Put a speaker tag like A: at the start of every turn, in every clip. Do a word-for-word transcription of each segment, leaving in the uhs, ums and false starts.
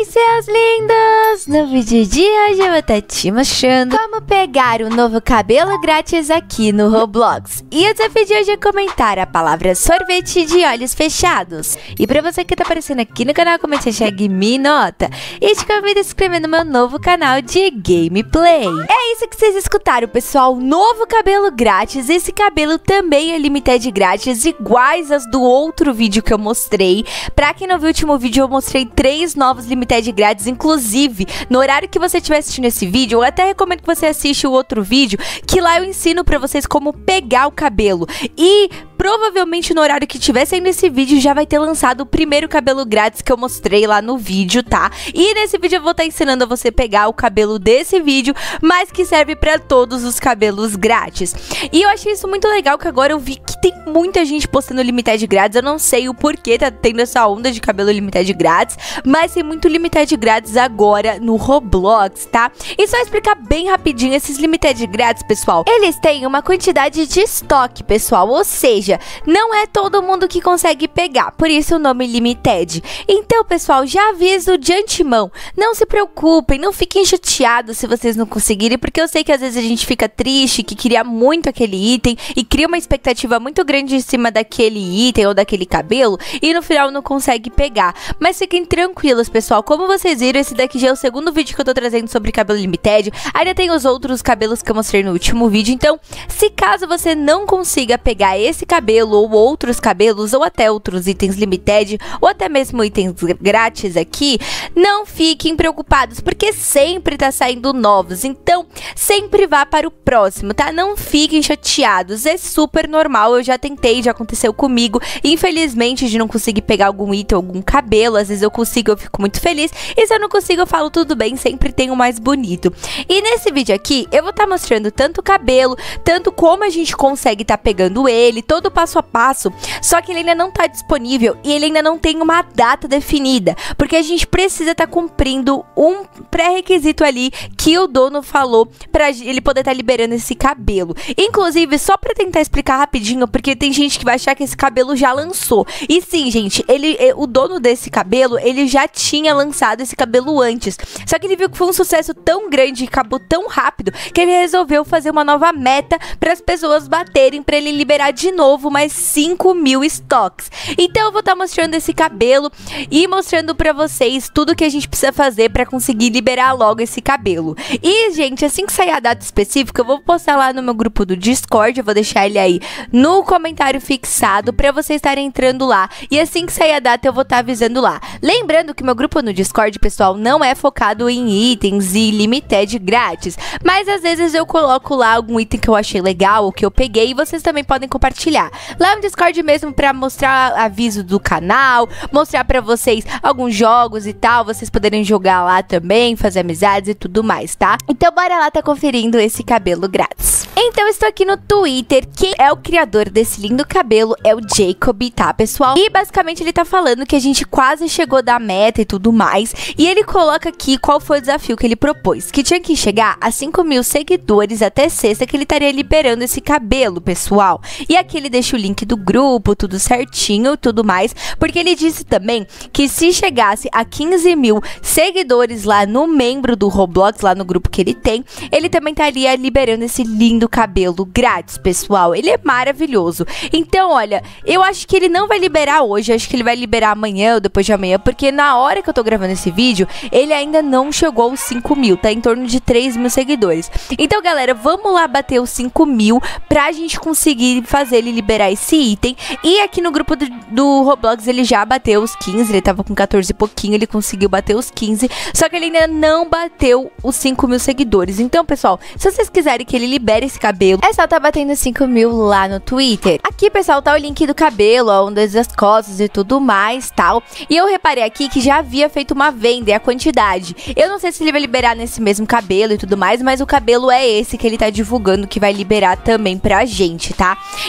A: Oi, seus lindos! No vídeo de hoje eu vou estar te mostrando como pegar o novo cabelo grátis aqui no Roblox. E o desafio de hoje é comentar a palavra sorvete de olhos fechados. E pra você que tá aparecendo aqui no canal, comente a hashtag Minota e te convido a se inscrever no meu novo canal de gameplay. É isso que vocês escutaram, pessoal. Novo cabelo grátis. Esse cabelo também é limited grátis, iguais as do outro vídeo que eu mostrei. Pra quem não viu o último vídeo, eu mostrei três novos limited grátis. Inclusive, no horário que você estiver assistindo esse vídeo, eu até recomendo que você assista o outro vídeo, que lá eu ensino pra vocês como pegar o cabelo. E provavelmente no horário que estiver saindo esse vídeo já vai ter lançado o primeiro cabelo grátis que eu mostrei lá no vídeo, tá? E nesse vídeo eu vou estar ensinando a você pegar o cabelo desse vídeo, mas que serve pra todos os cabelos grátis. E eu achei isso muito legal, que agora eu vi que tem muita gente postando limited grátis. Eu não sei o porquê tá tendo essa onda de cabelo limited grátis, mas tem muito limited grátis agora no Roblox, tá? E só explicar bem rapidinho, esses limited grátis, pessoal, eles têm uma quantidade de estoque, pessoal, ou seja, não é todo mundo que consegue pegar, por isso o nome limited. Então, pessoal, já aviso de antemão, não se preocupem, não fiquem chateados se vocês não conseguirem, porque eu sei que às vezes a gente fica triste, que queria muito aquele item e cria uma expectativa muito grande em cima daquele item ou daquele cabelo e no final não consegue pegar. Mas fiquem tranquilos, pessoal, como vocês viram, esse daqui já é o segundo vídeo que eu tô trazendo sobre cabelo limited. Ainda tem os outros cabelos que eu mostrei no último vídeo, então se caso você não consiga pegar esse cabelo ou outros cabelos ou até outros itens limited ou até mesmo itens grátis aqui, não fiquem preocupados, porque sempre tá saindo novos, então sempre vá para o próximo, tá? Não fiquem chateados, é super normal, eu já tentei, já aconteceu comigo, infelizmente de não conseguir pegar algum item, algum cabelo, às vezes eu consigo, eu fico muito feliz, e se eu não consigo eu falo tudo bem, sempre tem o mais bonito. E nesse vídeo aqui eu vou estar tá mostrando tanto o cabelo, tanto como a gente consegue estar tá pegando ele, todo o passo a passo, só que ele ainda não está disponível e ele ainda não tem uma data definida, porque a gente precisa estar tá cumprindo um pré-requisito ali que o dono falou para ele poder estar tá liberando esse cabelo. Inclusive, só para tentar explicar rapidinho, porque tem gente que vai achar que esse cabelo já lançou. E sim, gente, ele, o dono desse cabelo, ele já tinha lançado esse cabelo antes, só que ele viu que foi um sucesso tão grande e acabou tão rápido que ele resolveu fazer uma nova meta para as pessoas baterem, para ele liberar de novo mais cinco mil estoques. Então eu vou estar tá mostrando esse cabelo e mostrando pra vocês tudo que a gente precisa fazer pra conseguir liberar logo esse cabelo. E, gente, assim que sair a data específica, eu vou postar lá no meu grupo do Discord, eu vou deixar ele aí no comentário fixado pra vocês estarem entrando lá. E assim que sair a data, eu vou estar tá avisando lá. Lembrando que meu grupo no Discord, pessoal, não é focado em itens e limited grátis, mas às vezes eu coloco lá algum item que eu achei legal, ou que eu peguei, e vocês também podem compartilhar. Lá no Discord mesmo, pra mostrar aviso do canal, mostrar pra vocês alguns jogos e tal, vocês poderem jogar lá também, fazer amizades e tudo mais, tá? Então bora lá tá conferindo esse cabelo grátis. Então estou aqui no Twitter, quem é o criador desse lindo cabelo é o Jacob, tá, pessoal? E basicamente ele tá falando que a gente quase chegou da meta e tudo mais, e ele coloca aqui qual foi o desafio que ele propôs, que tinha que chegar a cinco mil seguidores até sexta, que ele estaria liberando esse cabelo, pessoal. E aqui ele deixa o link do grupo, tudo certinho, tudo mais, porque ele disse também que se chegasse a quinze mil seguidores lá no membro do Roblox, lá no grupo que ele tem, ele também estaria liberando esse lindo cabelo grátis, pessoal. Ele é maravilhoso. Então, olha, eu acho que ele não vai liberar hoje, acho que ele vai liberar amanhã ou depois de amanhã, porque na hora que eu tô gravando esse vídeo, ele ainda não chegou aos cinco mil, tá em torno de três mil seguidores. Então, galera, vamos lá bater os cinco mil pra gente conseguir fazer ele liberar esse item. E aqui no grupo do, do Roblox ele já bateu os quinze, ele tava com quatorze e pouquinho, ele conseguiu bater os quinze, só que ele ainda não bateu os cinco mil seguidores. Então, pessoal, se vocês quiserem que ele libere esse cabelo, é só tá batendo cinco mil lá no Twitter. Aqui, pessoal, tá o link do cabelo, ondas das costas e tudo mais, tal. E eu reparei aqui que já havia feito uma venda e a quantidade. Eu não sei se ele vai liberar nesse mesmo cabelo e tudo mais, mas o cabelo é esse que ele tá divulgando que vai liberar também pra gente, tá? E aí,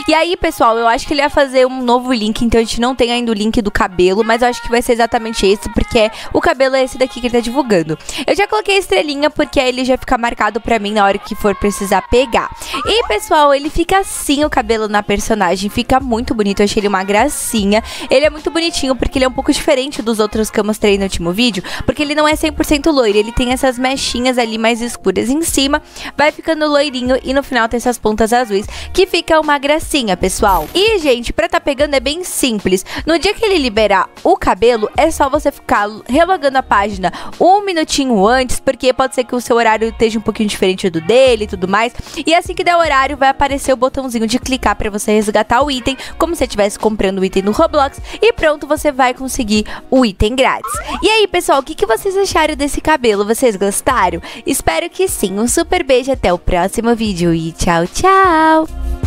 A: pessoal, eu acho que ele ia fazer um novo link, então a gente não tem ainda o link do cabelo, mas eu acho que vai ser exatamente esse, porque o cabelo é esse daqui que ele tá divulgando. Eu já coloquei a estrelinha, porque aí ele já fica marcado pra mim na hora que for precisar pegar. E, pessoal, ele fica assim, o cabelo na personagem, fica muito bonito, eu achei ele uma gracinha. Ele é muito bonitinho, porque ele é um pouco diferente dos outros que eu mostrei no último vídeo, porque ele não é cem por cento loiro, ele tem essas mechinhas ali mais escuras em cima, vai ficando loirinho e no final tem essas pontas azuis, que fica uma gracinha, pessoal. E, gente, pra tá pegando é bem simples. No dia que ele liberar o cabelo, é só você ficar relogando a página um minutinho antes, porque pode ser que o seu horário esteja um pouquinho diferente do dele e tudo mais. E assim que der horário, vai aparecer o botãozinho de clicar pra você resgatar o item, como se você estivesse comprando o item no Roblox, e pronto, você vai conseguir o item grátis. E aí, pessoal, o que, que vocês acharam desse cabelo? Vocês gostaram? Espero que sim. Um super beijo, até o próximo vídeo e tchau, tchau!